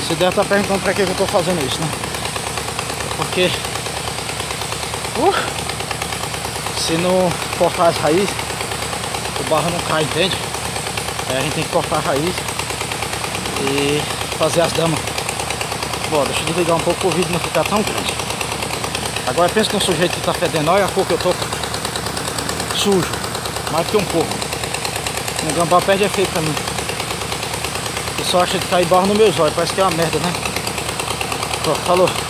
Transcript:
Você deve estar perguntando pra que eu tô fazendo isso, né? Porque se não cortar as raízes, o barro não cai, entende? Aí a gente tem que cortar a raiz e fazer as damas. Bom, deixa eu desligar um pouco o vídeo não ficar tão grande. Agora pensa no sujeito que tá fedendo. Olha a cor que eu tô sujo, mais que um pouco. O gambá perde é feio pra mim. Eu só acho que cai barro nos meus olhos, parece que é uma merda, né? Pronto, falou.